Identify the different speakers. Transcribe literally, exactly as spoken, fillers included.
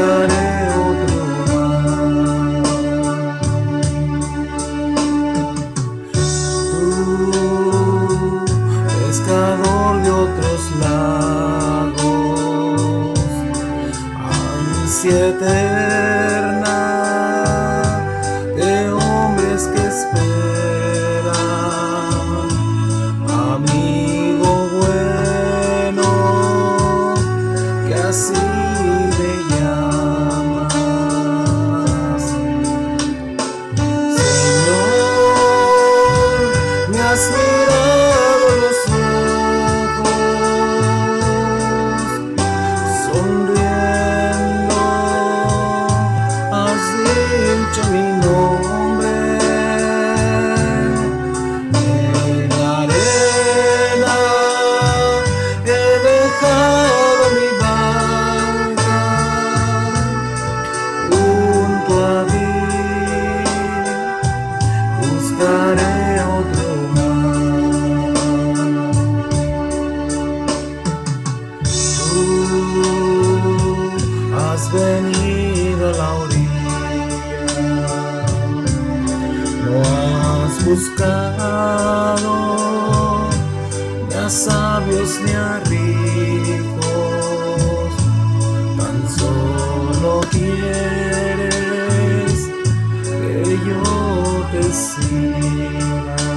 Speaker 1: buscaré otro mar. Tú, pescador de otros lagos, ansia eterna de hombres que esperan, amigo bueno, que así me llamas. Señor, me has mirado los ojos, sonriendo has dicho mi nombre. En la arena he dejado mi barca, junto a ti buscaré otro mar. Tú has venido a la orilla, no has buscado ni a sabios ni a ricos, tan solo quieres que yo te siga.